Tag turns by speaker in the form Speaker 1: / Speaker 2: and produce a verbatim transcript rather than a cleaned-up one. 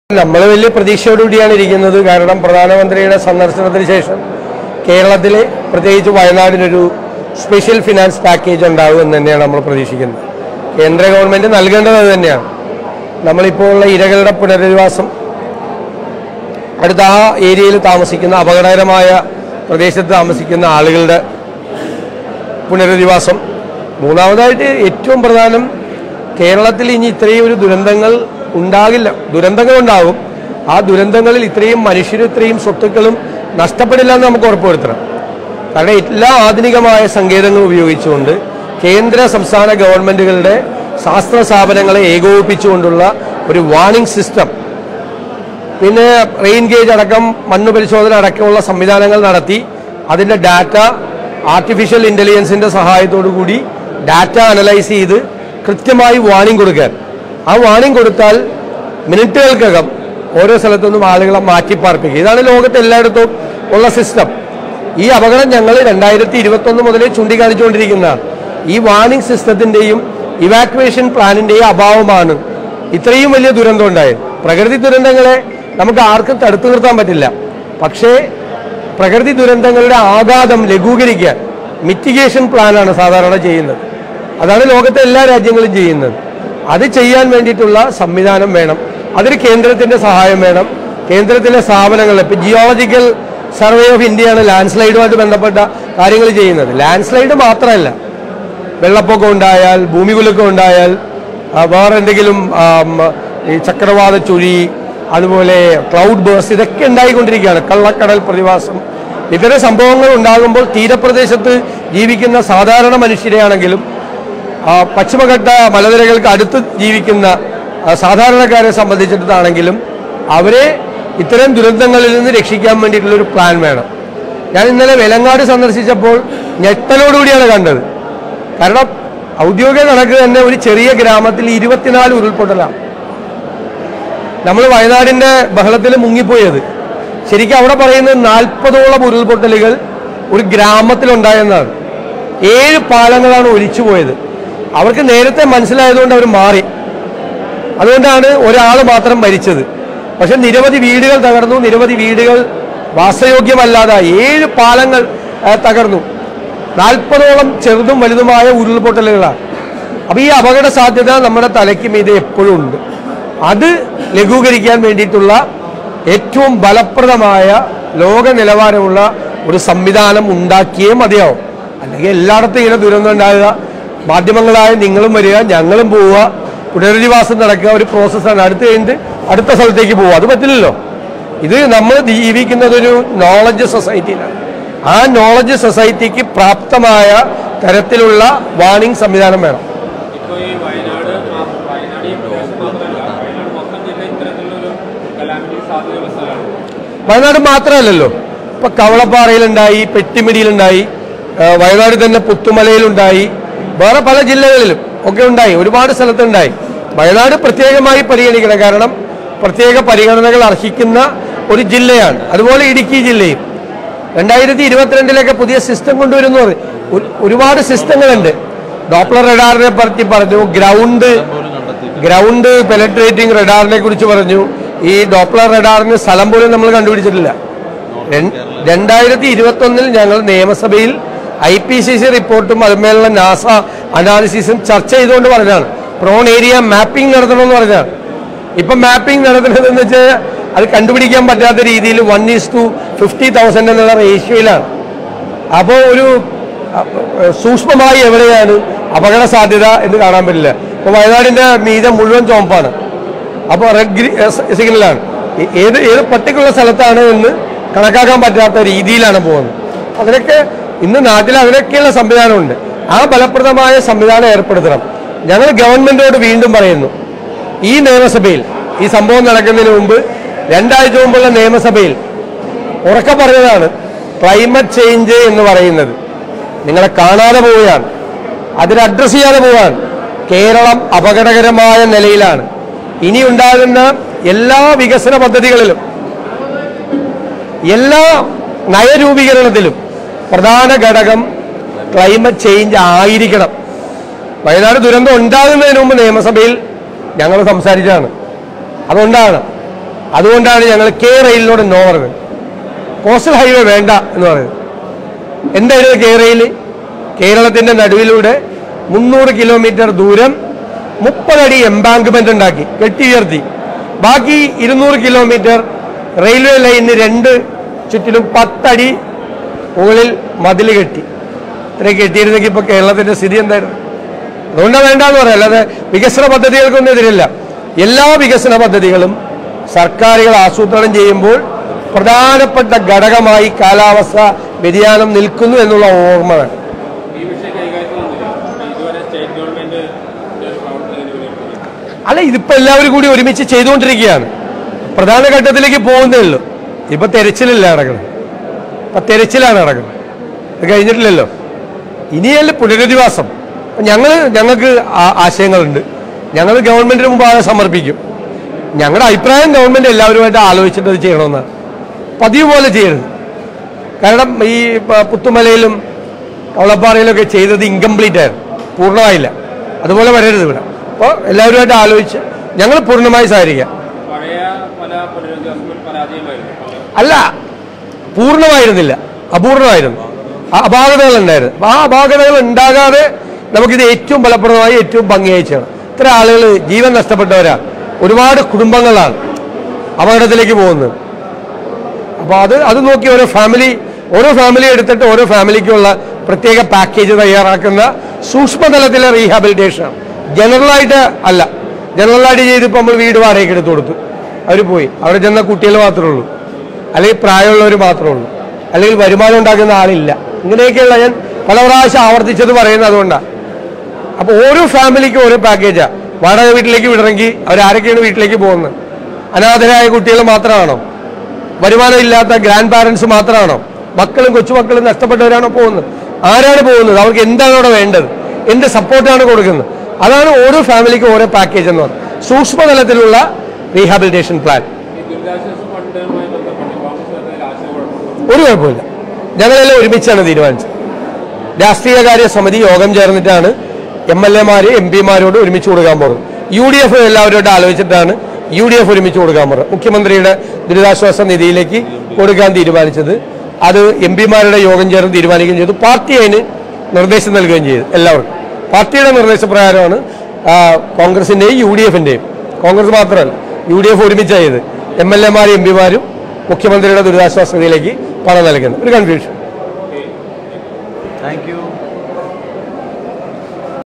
Speaker 1: നമ്മൾ വലിയ പ്രതീക്ഷയോടുകൂടിയാണ് ഇരിക്കുന്നത്. കാരണം പ്രധാനമന്ത്രിയുടെ സന്ദർശനത്തിന് ശേഷം കേരളത്തിലെ പ്രത്യേകിച്ച് വയനാടിനൊരു സ്പെഷ്യൽ ഫിനാൻസ് പാക്കേജ് ഉണ്ടാകും എന്ന് തന്നെയാണ് നമ്മൾ പ്രതീക്ഷിക്കുന്നത്. കേന്ദ്ര ഗവൺമെൻറ് നൽകേണ്ടത് തന്നെയാണ്. നമ്മളിപ്പോൾ ഉള്ള ഇരകളുടെ പുനരധിവാസം, അടുത്ത ആ ഏരിയയിൽ താമസിക്കുന്ന അപകടകരമായ പ്രദേശത്ത് താമസിക്കുന്ന ആളുകളുടെ പുനരധിവാസം, മൂന്നാമതായിട്ട് ഏറ്റവും പ്രധാനം കേരളത്തിൽ ഇനി ഇത്രയും ഒരു ദുരന്തങ്ങൾ ഉണ്ടാകില്ല. ദുരന്തങ്ങൾ ഉണ്ടാകും, ആ ദുരന്തങ്ങളിൽ ഇത്രയും മനുഷ്യരും ഇത്രയും സ്വത്തുക്കളും നഷ്ടപ്പെടില്ല എന്ന് നമുക്ക് ഉറപ്പുവരുത്തണം. കാരണം എല്ലാ ആധുനികമായ സങ്കേതങ്ങൾ ഉപയോഗിച്ചുകൊണ്ട് കേന്ദ്ര സംസ്ഥാന ഗവൺമെൻറ്റുകളുടെ ശാസ്ത്ര സ്ഥാപനങ്ങളെ ഏകോപിപ്പിച്ചുകൊണ്ടുള്ള ഒരു വാർണിംഗ് സിസ്റ്റം, പിന്നെ റെയിൻ ഗേജ് അടക്കം മണ്ണ് പരിശോധന അടക്കമുള്ള സംവിധാനങ്ങൾ നടത്തി അതിൻ്റെ ഡാറ്റ ആർട്ടിഫിഷ്യൽ ഇൻ്റലിജൻസിൻ്റെ സഹായത്തോടു കൂടി ഡാറ്റ അനലൈസ് ചെയ്ത് കൃത്യമായി വാർണിംഗ് കൊടുക്കാൻ, ആ വാർണിംഗ് കൊടുത്താൽ മിനിറ്റുകൾക്കകം ഓരോ സ്ഥലത്തുനിന്നും ആളുകളെ മാറ്റിപ്പാർപ്പിക്കുക. ഇതാണ് ലോകത്ത് എല്ലായിടത്തും ഉള്ള സിസ്റ്റം. ഈ അപകടം ഞങ്ങൾ രണ്ടായിരത്തി ഇരുപത്തൊന്ന് മുതലേ ചൂണ്ടിക്കാണിച്ചുകൊണ്ടിരിക്കുന്നതാണ്. ഈ വാർണിംഗ് സിസ്റ്റത്തിൻ്റെയും ഇവാക്യുവേഷൻ പ്ലാനിൻ്റെയും അഭാവമാണ് ഇത്രയും വലിയ ദുരന്തം ഉണ്ടായത്. പ്രകൃതി ദുരന്തങ്ങളെ നമുക്ക് ആർക്കും തടുത്തു നിർത്താൻ പറ്റില്ല. പക്ഷേ പ്രകൃതി ദുരന്തങ്ങളുടെ ആഘാതം ലഘൂകരിക്കാൻ മിറ്റിഗേഷൻ പ്ലാനാണ് സാധാരണ ചെയ്യുന്നത്. അതാണ് ലോകത്തെ എല്ലാ രാജ്യങ്ങളും ചെയ്യുന്നത്. അത് ചെയ്യാൻ വേണ്ടിയിട്ടുള്ള സംവിധാനം വേണം. അതിന് കേന്ദ്രത്തിൻ്റെ സഹായം വേണം. കേന്ദ്രത്തിലെ സ്ഥാപനങ്ങൾ, ഇപ്പോൾ ജിയോളജിക്കൽ സർവേ ഓഫ് ഇന്ത്യയാണ് ലാൻഡ് സ്ലൈഡുമായിട്ട് ബന്ധപ്പെട്ട കാര്യങ്ങൾ ചെയ്യുന്നത്. ലാൻഡ് സ്ലൈഡ് മാത്രമല്ല, വെള്ളപ്പൊക്കം ഉണ്ടായാൽ, ഭൂമികുലുക്കം ഉണ്ടായാൽ, വേറെ എന്തെങ്കിലും ഈ ചക്രവാത ചുഴി, അതുപോലെ ക്ലൗഡ് ബേഴ്സ്, ഇതൊക്കെ ഉണ്ടായിക്കൊണ്ടിരിക്കുകയാണ്. കള്ളക്കടൽ പ്രതിഭാസം, ഇത്തരം സംഭവങ്ങൾ ഉണ്ടാകുമ്പോൾ തീരപ്രദേശത്ത് ജീവിക്കുന്ന സാധാരണ മനുഷ്യരെയാണെങ്കിലും പശ്ചിമഘട്ട മലനിരകൾക്ക് അടുത്ത് ജീവിക്കുന്ന സാധാരണക്കാരെ സംബന്ധിച്ചിട്ടാണെങ്കിലും അവരെ ഇത്തരം ദുരന്തങ്ങളിൽ നിന്ന് രക്ഷിക്കാൻ വേണ്ടിയിട്ടുള്ളൊരു പ്ലാൻ വേണം. ഞാൻ ഇന്നലെ വെലങ്ങാട് സന്ദർശിച്ചപ്പോൾ ഞെട്ടലോടുകൂടിയാണ് കണ്ടത്. കാരണം ഔദ്യോഗിക കണക്ക് തന്നെ ഒരു ചെറിയ ഗ്രാമത്തിൽ ഇരുപത്തിനാല് ഉരുൾപൊട്ടലാണ്. നമ്മൾ വയനാടിൻ്റെ ബഹളത്തിൽ മുങ്ങിപ്പോയത്. ശരിക്കും അവിടെ പറയുന്നത് നാൽപ്പതോളം ഉരുൾപൊട്ടലുകൾ ഒരു ഗ്രാമത്തിലുണ്ടായെന്നാണ്. ഏഴ് പാലങ്ങളാണ് ഒലിച്ചു പോയത്. അവർക്ക് നേരത്തെ മനസ്സിലായതുകൊണ്ട് അവർ മാറി. അതുകൊണ്ടാണ് ഒരാൾ മാത്രം മരിച്ചത്. പക്ഷെ നിരവധി വീടുകൾ തകർന്നു, നിരവധി വീടുകൾ വാസയോഗ്യമല്ലാതായി. ഏഴ് പാലങ്ങൾ തകർന്നു. നാൽപ്പതോളം ചെറുതും വലുതുമായ ഉരുൾപൊട്ടലുകളാണ്. അപ്പോൾ ഈ അപകട സാധ്യത നമ്മുടെ തലയ്ക്ക് മീതെ എപ്പോഴും ഉണ്ട്. അത് ലഘൂകരിക്കാൻ വേണ്ടിയിട്ടുള്ള ഏറ്റവും ഫലപ്രദമായ ലോക നിലവാരമുള്ള ഒരു സംവിധാനം ഉണ്ടാക്കിയേ മതിയാവും. അല്ലെങ്കിൽ എല്ലായിടത്തും ഇങ്ങനെ ദുരന്തം ഉണ്ടാകുക, മാധ്യമങ്ങളായ നിങ്ങളും വരിക, ഞങ്ങളും പോവുക, പുനരധിവാസം നടക്കുക, ഒരു പ്രോസസ്സാണ്. അടുത്ത് കഴിഞ്ഞിട്ട് അടുത്ത സ്ഥലത്തേക്ക് പോവുക. അത് പറ്റില്ലല്ലോ. ഇത് നമ്മൾ ജീവിക്കുന്നത് ഒരു നോളജ് സൊസൈറ്റിയിലാണ്. ആ നോളജ് സൊസൈറ്റിക്ക് പ്രാപ്തമായ തരത്തിലുള്ള വാർണിംഗ് സംവിധാനം വേണം. വയനാട് മാത്രമല്ലല്ലോ, ഇപ്പൊ കവളപ്പാറയിലുണ്ടായി, പെട്ടിമിടിയിലുണ്ടായി, വയനാട് തന്നെ പുത്തുമലയിലുണ്ടായി, വേറെ പല ജില്ലകളിലും ഒക്കെ ഉണ്ടായി, ഒരുപാട് സ്ഥലത്തുണ്ടായി. വയനാട് പ്രത്യേകമായി പരിഗണിക്കണം. കാരണം പ്രത്യേക പരിഗണനകൾ അർഹിക്കുന്ന ഒരു ജില്ലയാണ്. അതുപോലെ ഇടുക്കി ജില്ലയും രണ്ടായിരത്തി ഇരുപത്തിരണ്ടിലൊക്കെ പുതിയ സിസ്റ്റം കൊണ്ടുവരുന്നു. ഒരുപാട് സിസ്റ്റങ്ങളുണ്ട്. ഡോപ്ലർ റഡാറിനെ പറ്റി പറഞ്ഞു, ഗ്രൗണ്ട് ഗ്രൗണ്ട് പെനട്രേറ്റിംഗ് റഡാറിനെ കുറിച്ച് പറഞ്ഞു. ഈ ഡോപ്ലർ റഡാറിന് സ്ഥലം പോലും നമ്മൾ കണ്ടുപിടിച്ചിട്ടില്ല. രണ്ടായിരത്തി ഇരുപത്തി ഒന്നിൽ ഞങ്ങൾ നിയമസഭയിൽ ഐ പി സി സി റിപ്പോർട്ടും അതുമേലുള്ള നാസ അനാലിസിസും ചർച്ച ചെയ്തുകൊണ്ട് പറഞ്ഞാണ് പ്രോൺ ഏരിയ മാപ്പിംഗ് നടത്തണമെന്ന് പറഞ്ഞാണ്. ഇപ്പം മാപ്പിംഗ് നടത്തുന്നതെന്ന് വെച്ചാൽ അത് കണ്ടുപിടിക്കാൻ പറ്റാത്ത രീതിയിൽ one is to fifty thousand എന്നുള്ള റേഷ്യോയിലാണ്. അപ്പോൾ ഒരു സൂക്ഷ്മമായി എവിടെയാണ് അപകട സാധ്യത എന്ന് കാണാൻ പറ്റില്ല. ഇപ്പോൾ വയനാടിൻ്റെ മീതെ മുഴുവൻ ചുവപ്പാണ്. അപ്പോൾ റെഡ് സിഗ്നലാണ്. ഏത് ഏത് പർട്ടിക്കുലർ സ്ഥലത്താണ് എന്ന് കണക്കാക്കാൻ പറ്റാത്ത രീതിയിലാണ് പോകുന്നത്. അതിനൊക്കെ ഇന്ന് നാട്ടിൽ അതിനൊക്കെയുള്ള സംവിധാനമുണ്ട്. ആ ഫലപ്രദമായ സംവിധാനം ഏർപ്പെടുത്തണം. ഞങ്ങൾ ഗവൺമെൻറ്റോട് വീണ്ടും പറയുന്നു, ഈ നിയമസഭയിൽ ഈ സംഭവം നടക്കുന്നതിന് മുമ്പ് രണ്ടാഴ്ച മുമ്പുള്ള നിയമസഭയിൽ ഉറക്കെ പറഞ്ഞതാണ്, ക്ലൈമറ്റ് ചേഞ്ച് എന്ന് പറയുന്നത് നിങ്ങളെ കാണാതെ പോവുകയാണ്, അതിന് അഡ്രസ്സ് ചെയ്യാതെ പോവുകയാണ്. കേരളം അപകടകരമായ നിലയിലാണ്. ഇനി ഉണ്ടാകുന്ന എല്ലാ വികസന പദ്ധതികളിലും എല്ലാ നയരൂപീകരണത്തിലും പ്രധാന ഘടകം ക്ലൈമറ്റ് ചേഞ്ച് ആയിരിക്കണം. വയനാട് ദുരന്തം ഉണ്ടാകുന്നതിന് മുമ്പ് നിയമസഭയിൽ ഞങ്ങൾ സംസാരിച്ചതാണ്. അതുകൊണ്ടാണ് അതുകൊണ്ടാണ് ഞങ്ങൾ കെ റെയിലിനോട് നോ പറഞ്ഞത്. കോസ്റ്റൽ ഹൈവേ വേണ്ട എന്ന് പറയുന്നത്. എന്തായിരുന്നു കെ റെയിൽ? കേരളത്തിന്റെ നടുവിലൂടെ മുന്നൂറ് കിലോമീറ്റർ ദൂരം മുപ്പതടി എംബാങ്ക്മെന്റ് ഉണ്ടാക്കി കെട്ടി ഉയർത്തി. ബാക്കി ഇരുന്നൂറ് കിലോമീറ്റർ റെയിൽവേ ലൈനിന് രണ്ട് ചുറ്റിലും പത്തടി മുകളിൽ മതിൽ കെട്ടി. ഇത്രയും കെട്ടിയിരുന്നെങ്കിൽ ഇപ്പൊ കേരളത്തിന്റെ സ്ഥിതി എന്തായിരുന്നു? അതുകൊണ്ടാണ് വേണ്ടെന്ന് പറയാം. അല്ലാതെ വികസന പദ്ധതികൾക്കൊന്നും എതിരില്ല. എല്ലാ വികസന പദ്ധതികളും സർക്കാരുകൾ ആസൂത്രണം ചെയ്യുമ്പോൾ പ്രധാനപ്പെട്ട ഘടകമായി കാലാവസ്ഥ വ്യതിയാനം നിൽക്കുന്നു എന്നുള്ള ഓർമ്മ വേണം. അല്ല, ഇതിപ്പോ എല്ലാവരും കൂടി ഒരുമിച്ച് ചെയ്തുകൊണ്ടിരിക്കുകയാണ്. പ്രധാന ഘട്ടത്തിലേക്ക് പോകുന്നേ ഉള്ളൂ. ഇപ്പൊ തെരച്ചിലല്ല നടക്കുന്നത്. ഇപ്പൊ തെരച്ചിലാണ് നടക്കുന്നത്. ഇത് കഴിഞ്ഞിട്ടില്ലല്ലോ. ഇനിയല്ല പുനരധിവാസം. ഞങ്ങൾ ഞങ്ങൾക്ക് ആശയങ്ങളുണ്ട്. ഞങ്ങൾ ഗവൺമെന്റിന് മുമ്പാകെ സമർപ്പിക്കും. ഞങ്ങളുടെ അഭിപ്രായം ഗവൺമെന്റ് എല്ലാവരുമായിട്ട് ആലോചിച്ചിട്ട് അത് ചെയ്യണമെന്നാണ്. പതിവ് പോലെ ചെയ്യരുത്. കാരണം ഈ പുത്തുമലയിലും കവളപ്പാറയിലൊക്കെ ചെയ്തത് ഇൻകംപ്ലീറ്റ് ആയിരുന്നു, പൂർണ്ണമായില്ല. അതുപോലെ വരരുത് ഇവിടെ. അപ്പോൾ എല്ലാവരുമായിട്ട് ആലോചിച്ച് ഞങ്ങൾ പൂർണ്ണമായി സഹകരിക്കാം. അല്ല, പൂർണ്ണമായിരുന്നില്ല, അപൂർണമായിരുന്നു. അപാകതകൾ ഉണ്ടായിരുന്നു. ആ അപാകതകൾ ഉണ്ടാകാതെ നമുക്കിത് ഏറ്റവും ഫലപ്രദമായി ഏറ്റവും ഭംഗിയായി ചെയ്യണം. ഇത്ര ആളുകൾ ജീവൻ നഷ്ടപ്പെട്ടവരാണ്. ഒരുപാട് കുടുംബങ്ങളാണ് അപകടത്തിലേക്ക് പോകുന്നത്. അപ്പോൾ അത് അത് നോക്കി ഓരോ ഫാമിലി ഓരോ ഫാമിലി എടുത്തിട്ട് ഓരോ ഫാമിലിക്കുള്ള പ്രത്യേക പാക്കേജ് തയ്യാറാക്കുന്ന സൂക്ഷ്മതലത്തിലെ റീഹാബിലിറ്റേഷൻ. ജനറലായിട്ട് അല്ല. ജനറലായിട്ട് ചെയ്തിപ്പോൾ നമ്മൾ വീട് വാടകയ്ക്ക് എടുത്തു കൊടുത്തു, അവർ പോയി. അവിടെ ചെന്ന കുട്ടികൾ മാത്രമേ ഉള്ളൂ, അല്ലെങ്കിൽ പ്രായമുള്ളവർ മാത്രമേ ഉള്ളൂ, അല്ലെങ്കിൽ വരുമാനം ഉണ്ടാക്കുന്ന ആളില്ല. ഇങ്ങനെയൊക്കെയുള്ള ഞാൻ പല പ്രാവശ്യം ആവർത്തിച്ചത് പറയുന്നത് അതുകൊണ്ടാണ്. അപ്പോൾ ഓരോ ഫാമിലിക്കും ഓരോ പാക്കേജാണ്. വാടക വീട്ടിലേക്ക് വിടണമെങ്കിൽ അവരാരൊക്കെയാണ് വീട്ടിലേക്ക് പോകുന്നത്? അനാഥരായ കുട്ടികൾ മാത്രമാണോ? വരുമാനം ഇല്ലാത്ത ഗ്രാൻഡ് പാരൻസ് മാത്രമാണോ? മക്കളും കൊച്ചുമക്കളും നഷ്ടപ്പെട്ടവരാണോ പോകുന്നത്? ആരാണ് പോകുന്നത്? അവർക്ക് എന്താണ് അവിടെ വേണ്ടത്? എന്ത് സപ്പോർട്ടാണ് കൊടുക്കുന്നത്? അതാണ് ഓരോ ഫാമിലിക്കും ഓരോ പാക്കേജ് എന്ന് പറയുന്നത്. സൂക്ഷ്മതലത്തിലുള്ള റീഹാബിലിറ്റേഷൻ പ്ലാൻ. ഒരു കുഴപ്പമില്ല. ഞങ്ങളെല്ലാം ഒരുമിച്ചാണ് തീരുമാനിച്ചത്. രാഷ്ട്രീയകാര്യ സമിതി യോഗം ചേർന്നിട്ടാണ് എം എൽ എമാര് എം പിമാരോട് ഒരുമിച്ച് കൊടുക്കാൻ പോകുന്നത്. യു ഡി എഫ് എല്ലാവരോട് ആലോചിച്ചിട്ടാണ് യു ഡി എഫ് ഒരുമിച്ച് കൊടുക്കാൻ പോകുന്നത്. മുഖ്യമന്ത്രിയുടെ ദുരിതാശ്വാസ നിധിയിലേക്ക് കൊടുക്കാൻ തീരുമാനിച്ചത്. അത് എം പിമാരുടെ യോഗം ചേർന്ന് തീരുമാനിക്കുകയും ചെയ്തു. പാർട്ടി അതിന് നിർദ്ദേശം നൽകുകയും ചെയ്തു. എല്ലാവർക്കും പാർട്ടിയുടെ നിർദ്ദേശപ്രകാരമാണ് കോൺഗ്രസിന്റെയും യു ഡി എഫിന്റെയും. കോൺഗ്രസ് മാത്രമല്ല, യു ഡി എഫ് ഒരുമിച്ചായത്. എം എൽ എമാരും എം പിമാരും മുഖ്യമന്ത്രിയുടെ ദുരിതാശ്വാസ നിധിയിലേക്ക് പണം നൽകുന്നത്. ഒരു കൺഫ്യൂഷൻ.
Speaker 2: Thank you.